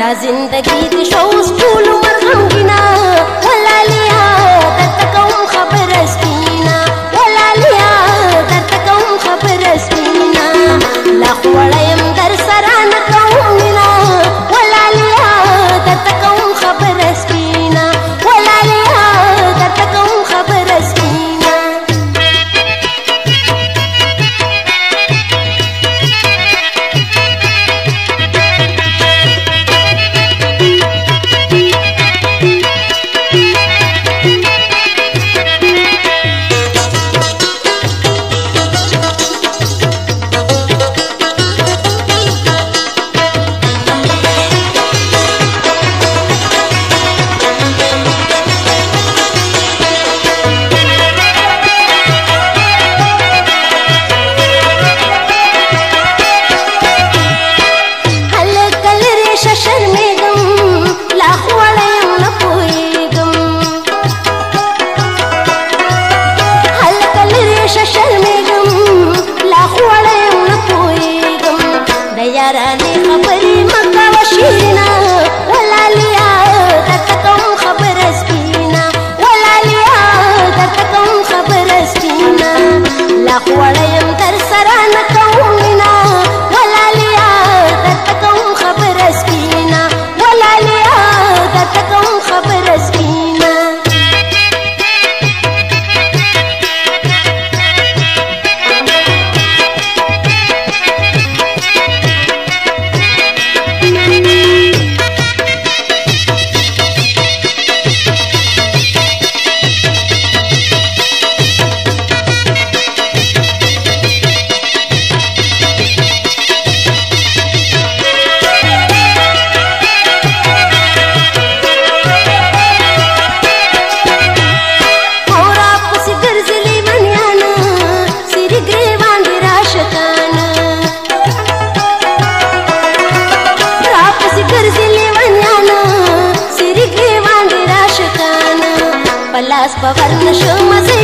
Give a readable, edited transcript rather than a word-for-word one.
زندگی د شوس ټول مرغمګینا ولالیا درته کوم خبر سپینا ولالیا درته کوم خبر سپینا لا خوړیم در سره نه کوم مینا ولالیا درته کوم خبر سپینا ولالیا درته کوم خبر سپینا यारानी खबरी मक्का वशीना वलालिया درته کوم خبر سپینا वलालिया درته کوم خبر سپینا لا خوړیم در سره نه کوم مینا वलालिया درته کوم خبر سپینا वलालिया درته کوم خبر سپینا पलास पवर नशो मजे